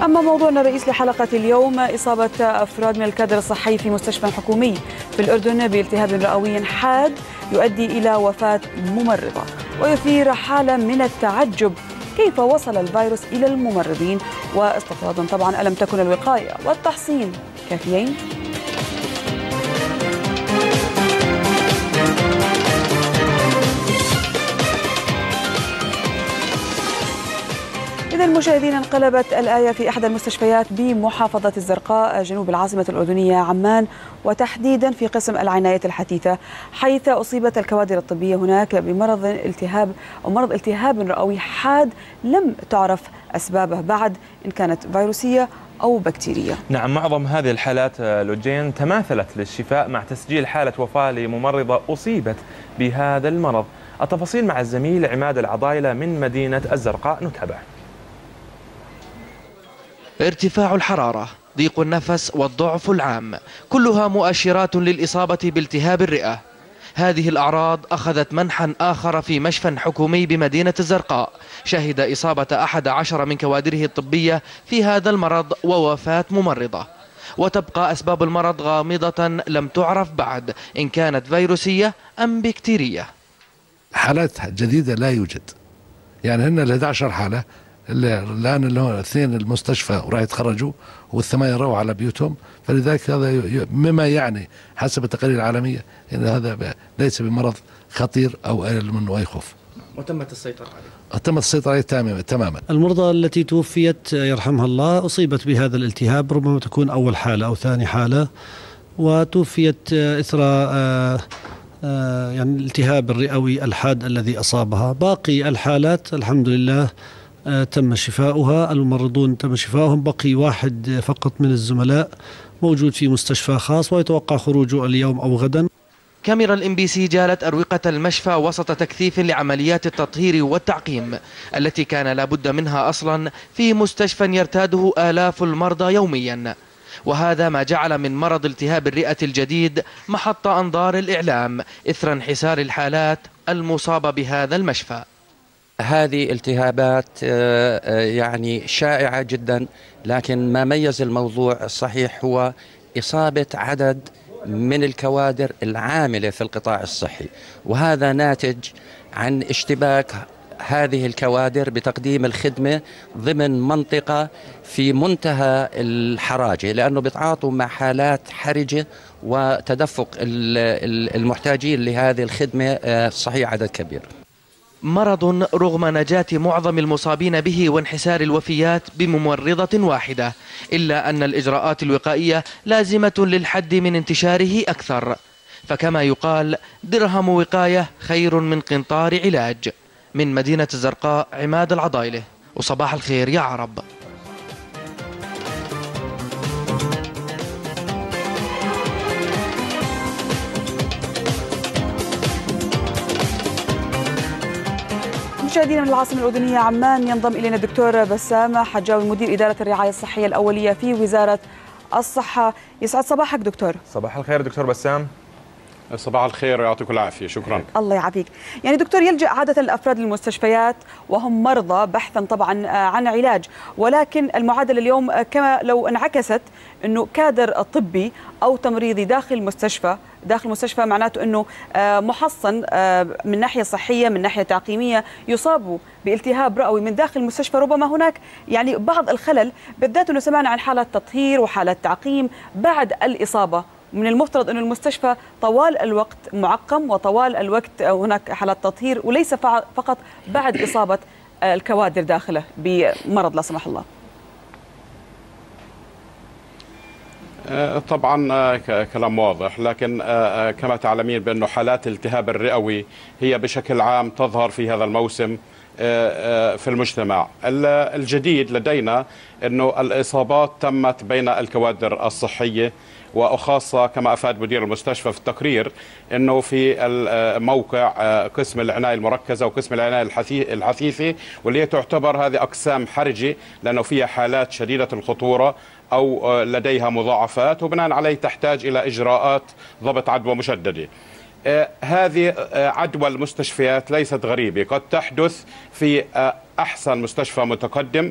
أما موضوعنا الرئيس لحلقة اليوم: إصابة أفراد من الكادر الصحي في مستشفى حكومي في الأردن بالتهاب رئوي حاد يؤدي إلى وفاة ممرضة، ويثير حالة من التعجب كيف وصل الفيروس إلى الممرضين، واستطرادا طبعا ألم تكن الوقاية والتحصين كافيين؟ إذا المشاهدين، انقلبت الآية في إحدى المستشفيات بمحافظة الزرقاء جنوب العاصمة الأردنية عمان، وتحديدا في قسم العناية الحثيثة، حيث أصيبت الكوادر الطبية هناك بمرض التهاب رئوي حاد لم تعرف أسبابه بعد، إن كانت فيروسية أو بكتيرية. نعم، معظم هذه الحالات لوجين تماثلت للشفاء مع تسجيل حالة وفاة لممرضة أصيبت بهذا المرض. التفاصيل مع الزميل عماد العضايلة من مدينة الزرقاء، نتابع. ارتفاع الحرارة، ضيق النفس والضعف العام، كلها مؤشرات للإصابة بالتهاب الرئة. هذه الأعراض أخذت منحا آخر في مشفى حكومي بمدينة الزرقاء، شهد إصابة 11 من كوادره الطبية في هذا المرض ووفاة ممرضة. وتبقى أسباب المرض غامضة لم تعرف بعد، إن كانت فيروسية أم بكتيرية. حالات جديدة لا يوجد، يعني هن 11 حالة الآن اللي هو 2 المستشفى وراح يتخرجوا وال8 رووا على بيوتهم، فلذلك هذا مما يعني حسب التقارير العالمية أن هذا ليس بمرض خطير أو منه أي خوف. وتمت السيطرة عليه؟ تمت السيطرة عليه تماما. المرضى التي توفيت يرحمها الله أصيبت بهذا الالتهاب، ربما تكون أول حالة أو ثاني حالة، وتوفيت إثر يعني الالتهاب الرئوي الحاد الذي أصابها. باقي الحالات الحمد لله تم شفاؤها، الممرضون تم شفاؤهم، بقي واحد فقط من الزملاء موجود في مستشفى خاص ويتوقع خروجه اليوم أو غدا. كاميرا الMBC جالت أروقة المشفى وسط تكثيف لعمليات التطهير والتعقيم التي كان لابد منها أصلا في مستشفى يرتاده آلاف المرضى يوميا، وهذا ما جعل من مرض التهاب الرئة الجديد محط أنظار الإعلام إثر انحسار الحالات المصابة بهذا المشفى. هذه التهابات يعني شائعة جدا، لكن ما ميز الموضوع الصحيح هو إصابة عدد من الكوادر العاملة في القطاع الصحي، وهذا ناتج عن اشتباك هذه الكوادر بتقديم الخدمة ضمن منطقة في منتهى الحراجة، لأنه بيتعاطوا مع حالات حرجة وتدفق المحتاجين لهذه الخدمة صحيح عدد كبير. مرض رغم نجاة معظم المصابين به وانحسار الوفيات بممرضة واحدة، إلا أن الإجراءات الوقائية لازمة للحد من انتشاره أكثر، فكما يقال درهم وقاية خير من قنطار علاج. من مدينة الزرقاء، عماد العضايلة، وصباح الخير يا عرب. مشاهدينا من العاصمة الأردنية عمان، ينضم إلينا الدكتور بسام حجاوي، مدير إدارة الرعاية الصحية الأولية في وزارة الصحة. يسعد صباحك دكتور. صباح الخير دكتور بسام. صباح الخير، يعطيكم العافية، شكرا. الله يعافيك. يعني دكتور، يلجأ عادة الأفراد للمستشفيات وهم مرضى بحثا طبعا عن علاج، ولكن المعادلة اليوم كما لو انعكست أنه كادر طبي أو تمريضي داخل المستشفى معناته أنه محصن من ناحية صحية، من ناحية تعقيمية، يصابوا بالتهاب رئوي من داخل المستشفى. ربما هناك يعني بعض الخلل، بالذات أنه سمعنا عن حالات تطهير وحالات تعقيم بعد الإصابة. من المفترض أن المستشفى طوال الوقت معقم، وطوال الوقت هناك حالات تطهير، وليس فقط بعد إصابة الكوادر داخله بمرض لا سمح الله. طبعا كلام واضح، لكن كما تعلمين بأنه حالات الالتهاب الرئوي هي بشكل عام تظهر في هذا الموسم في المجتمع. الجديد لدينا أنه الإصابات تمت بين الكوادر الصحية، وخاصة كما أفاد مدير المستشفى في التقرير أنه في موقع قسم العناية المركزة وقسم العناية الحثيثة، واللي تعتبر هذه أقسام حرجة لأنه فيها حالات شديدة الخطورة أو لديها مضاعفات، وبناء عليه تحتاج إلى إجراءات ضبط عدوى مشددة. هذه عدوى المستشفيات ليست غريبة، قد تحدث في أحسن مستشفى متقدم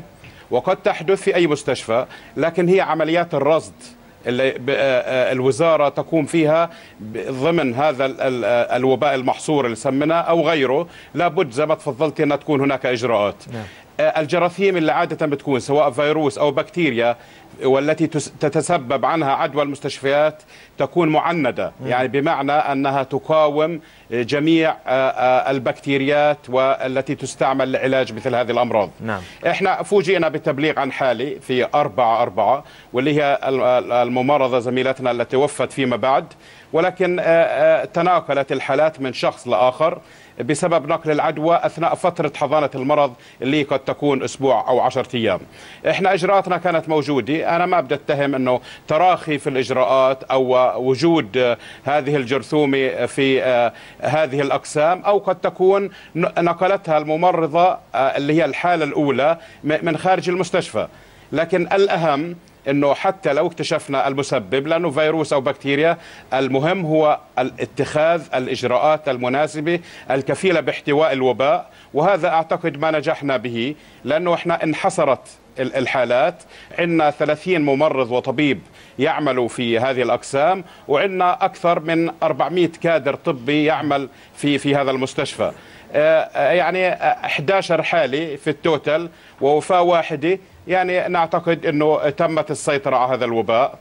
وقد تحدث في أي مستشفى، لكن هي عمليات الرصد اللي الوزارة تقوم فيها ضمن هذا الوباء المحصور اللي سميناه أو غيره، لابد زي ما تفضلت أن تكون هناك إجراءات. الجراثيم اللي عادة بتكون سواء فيروس أو بكتيريا والتي تتسبب عنها عدوى المستشفيات تكون معندة، يعني بمعنى أنها تقاوم جميع البكتيريات والتي تستعمل لعلاج مثل هذه الأمراض. نعم. إحنا فوجئنا بتبليغ عن حالة في 4/4 واللي هي الممرضة زميلتنا التي توفت فيما بعد، ولكن تناقلت الحالات من شخص لآخر بسبب نقل العدوى أثناء فترة حضانة المرض اللي قد تكون أسبوع أو 10 أيام. إحنا إجراءاتنا كانت موجودة، أنا ما بدي أتهم أنه تراخي في الإجراءات أو وجود هذه الجرثومة في هذه الأقسام، أو قد تكون نقلتها الممرضة اللي هي الحالة الأولى من خارج المستشفى. لكن الأهم انه حتى لو اكتشفنا المسبب لانه فيروس او بكتيريا، المهم هو اتخاذ الاجراءات المناسبه الكفيله باحتواء الوباء، وهذا اعتقد ما نجحنا به، لانه احنا انحصرت الحالات، عندنا 30 ممرض وطبيب يعملوا في هذه الاقسام، وعندنا اكثر من 400 كادر طبي يعمل في هذا المستشفى. يعني 11 حاله في التوتال ووفاه واحده، يعني نعتقد أنه تمت السيطرة على هذا الوباء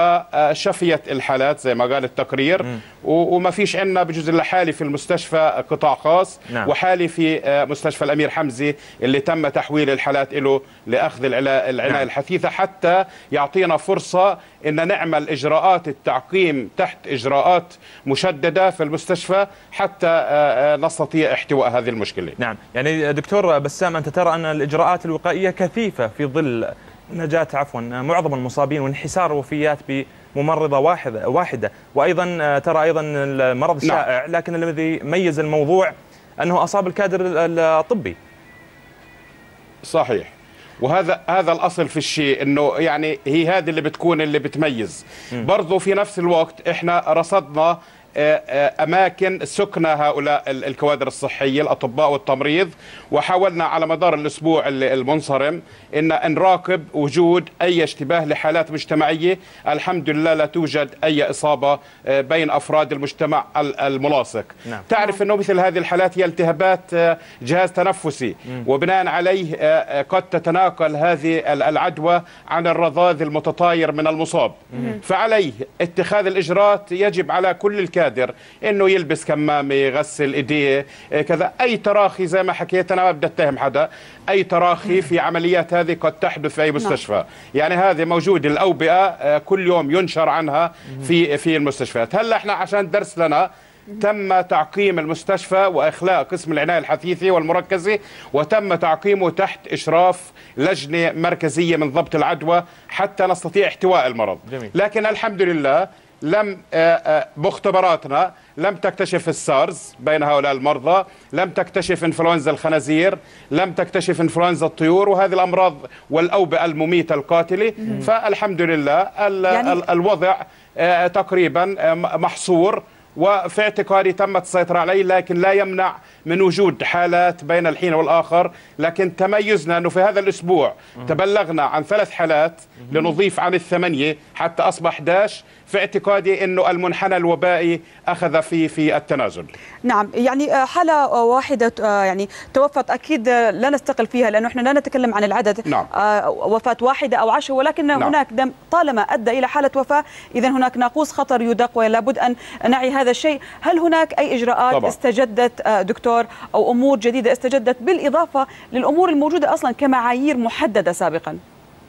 وشفيت الحالات زي ما قال التقرير. وما فيش عندنا بجوز إلا حالة في المستشفى قطاع خاص. نعم. وحالة في مستشفى الأمير حمزة اللي تم تحويل الحالات له لأخذ العناية. نعم. الحثيثة حتى يعطينا فرصة أن نعمل إجراءات التعقيم تحت إجراءات مشددة في المستشفى حتى نستطيع احتواء هذه المشكلة. نعم. يعني دكتور بسام، أنت ترى أن الإجراءات الوقائية كثيفة في ظل نجاة معظم المصابين وانحسار وفيات بممرضة واحدة، وأيضا ترى أيضا المرض شائع. نعم. لكن الذي ميز الموضوع أنه أصاب الكادر الطبي. صحيح، وهذا الأصل في الشيء، أنه يعني هي هذه اللي بتكون اللي بتميز. برضو في نفس الوقت إحنا رصدنا أماكن سكن هؤلاء الكوادر الصحية الأطباء والتمريض، وحاولنا على مدار الأسبوع المنصرم أن نراقب وجود أي اشتباه لحالات مجتمعية. الحمد لله لا توجد أي إصابة بين أفراد المجتمع الملاصق. نعم. تعرف أنه مثل هذه الحالات هي التهابات جهاز تنفسي، وبناء عليه قد تتناقل هذه العدوى عن الرذاذ المتطاير من المصاب. فعليه اتخاذ الإجراءات يجب على كل الكادر انه يلبس كمامه، يغسل ايديه، كذا. اي تراخي زي ما حكيت، انا ما بدي اتهم حدا، اي تراخي في عمليات هذه قد تحدث في اي مستشفى. يعني هذه موجوده، الاوبئه كل يوم ينشر عنها في المستشفيات. هلا احنا عشان درس لنا تم تعقيم المستشفى واخلاء قسم العنايه الحثيثه والمركزه، وتم تعقيمه تحت اشراف لجنه مركزيه من ضبط العدوى حتى نستطيع احتواء المرض. جميل. لكن الحمد لله لم مختبراتنا لم تكتشف السارز بين هؤلاء المرضى، لم تكتشف انفلونزا الخنازير، لم تكتشف انفلونزا الطيور، وهذه الأمراض والأوبئة المميتة القاتلة. فالحمد لله يعني الوضع تقريبا محصور، وفي اعتقادي تمت السيطرة عليه، لكن لا يمنع من وجود حالات بين الحين والآخر. لكن تميزنا أنه في هذا الأسبوع تبلغنا عن 3 حالات لنضيف عن 8 حتى أصبح 11. في اعتقادي أنه المنحنى الوبائي أخذ في التنازل. نعم، يعني حالة واحدة يعني توفت، أكيد لا نستقل فيها لأنه إحنا لا نتكلم عن العدد. نعم. وفاة واحدة أو 10، ولكن نعم. هناك دم طالما أدى إلى حالة وفاة، إذن هناك ناقوس خطر يدق ولا بد أن نعي هذا الشيء. هل هناك أي إجراءات طبعا استجدت دكتور أو أمور جديدة استجدت بالإضافة للأمور الموجودة أصلا كمعايير محددة سابقا؟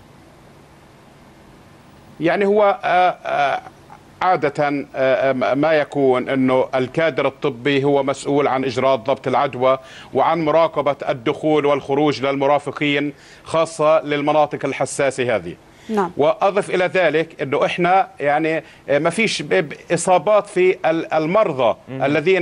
يعني هو عادة ما يكون أنه الكادر الطبي هو مسؤول عن إجراء ضبط العدوى وعن مراقبة الدخول والخروج للمرافقين، خاصة للمناطق الحساسة هذه. نعم. وأضف إلى ذلك أنه إحنا يعني ما فيش إصابات في المرضى الذين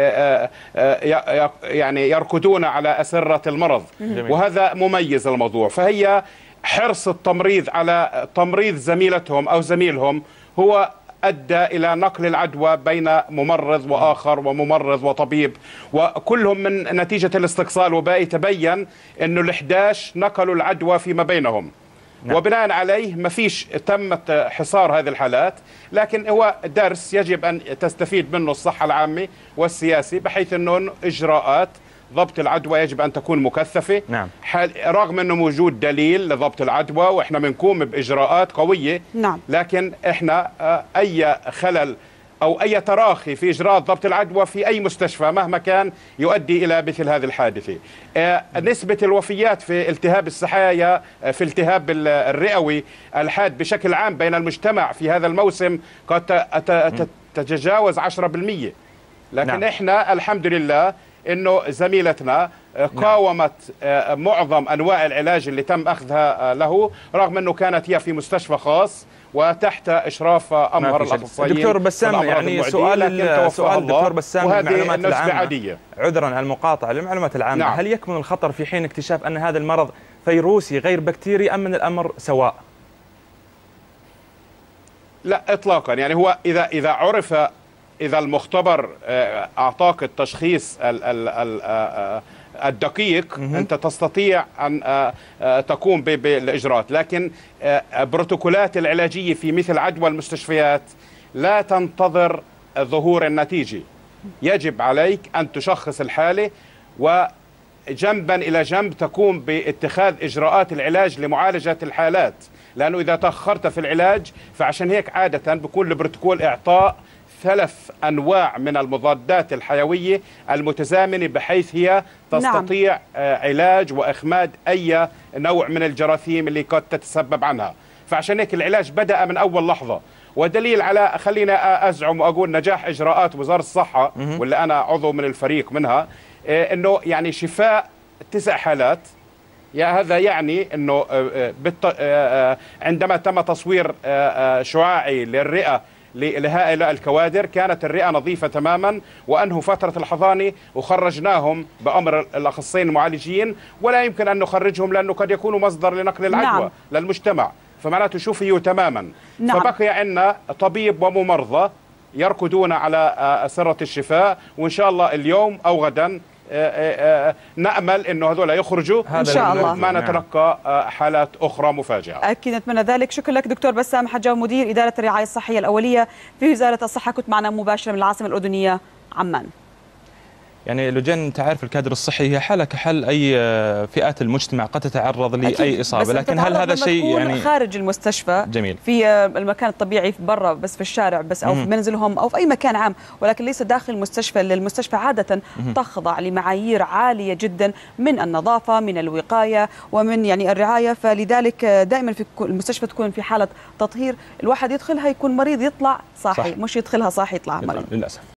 يعني يركضون على أسرة المرض. وهذا مميز الموضوع. فهي حرص التمريض على تمريض زميلتهم أو زميلهم هو أدى إلى نقل العدوى بين ممرض وآخر وممرض وطبيب، وكلهم من نتيجة الاستقصاء الوبائي تبين أنه ال11 نقلوا العدوى فيما بينهم. نعم. وبناء عليه ما فيش تمت حصار هذه الحالات، لكن هو درس يجب أن تستفيد منه الصحة العامة والسياسي، بحيث أنه إجراءات ضبط العدوى يجب أن تكون مكثفة. نعم. رغم أنه موجود دليل لضبط العدوى وإحنا بنقوم بإجراءات قوية. نعم. لكن إحنا أي خلل أو أي تراخي في إجراء ضبط العدوى في أي مستشفى مهما كان يؤدي إلى مثل هذه الحادثة. نسبة الوفيات في التهاب السحايا في التهاب الرئوي الحاد بشكل عام بين المجتمع في هذا الموسم قد تتجاوز 10%. لكن نعم. إحنا الحمد لله إنه زميلتنا قاومت معظم أنواع العلاج اللي تم أخذها له، رغم أنه كانت هي في مستشفى خاص وتحت إشراف أمهر الأخصائيين. دكتور بسام، يعني سؤال دكتور بسام، وهذه النسبة عادية. عذرا على المقاطعة، للمعلومات العامة. نعم. هل يكمن الخطر في حين اكتشاف أن هذا المرض فيروسي غير بكتيري أم من الأمر سواء؟ لا إطلاقا، يعني هو إذا عرف، إذا المختبر أعطاك التشخيص الدقيق أنت تستطيع أن تقوم بالإجراءات، لكن بروتوكولات العلاجية في مثل عدوى المستشفيات لا تنتظر ظهور النتيجة. يجب عليك أن تشخص الحالة وجنبا إلى جنب تقوم باتخاذ إجراءات العلاج لمعالجة الحالات، لأنه إذا تأخرت في العلاج فعشان هيك عادة بيكون البروتوكول إعطاء 3 أنواع من المضادات الحيوية المتزامنة بحيث هي تستطيع علاج وإخماد أي نوع من الجراثيم اللي قد تتسبب عنها. فعشان هيك العلاج بدأ من أول لحظة، ودليل على، خلينا أزعم وأقول، نجاح إجراءات وزارة الصحة واللي أنا عضو من الفريق منها، إنه يعني شفاء 9 حالات. هذا يعني أنه عندما تم تصوير شعاعي للرئة لهؤلاء الكوادر كانت الرئة نظيفة تماما، وأنهوا فترة الحضانة وخرجناهم بأمر الأخصائيين المعالجين، ولا يمكن أن نخرجهم لأنه قد يكونوا مصدر لنقل العدوى. نعم. للمجتمع، فمعناته شفيوا تماما. نعم. فبقي عندنا طبيب وممرضة يركضون على أسرة الشفاء، وإن شاء الله اليوم أو غدا نأمل أنه هذول يخرجوا إن شاء الله، ما نتلقى حالات أخرى مفاجئة. أكيد نتمنى ذلك. شكرا لك دكتور بسام حجاوي، مدير إدارة الرعاية الصحية الأولية في وزارة الصحة، كنت معنا مباشرة من العاصمة الأردنية عمان. يعني لجان تعرف الكادر الصحي هي حالة كحل أي فئات المجتمع قد تتعرض لأي إصابة، لكن هل هذا شيء يعني خارج المستشفى؟ جميل. في المكان الطبيعي في برا، بس في الشارع بس، أو في منزلهم أو في أي مكان عام، ولكن ليس داخل المستشفى. المستشفى عادة تخضع لمعايير عالية جدا من النظافة، من الوقاية، ومن يعني الرعاية، فلذلك دائما في المستشفى تكون في حالة تطهير. الواحد يدخلها يكون مريض يطلع صاحي، مش يدخلها صاحي يطلع مريض للأسف.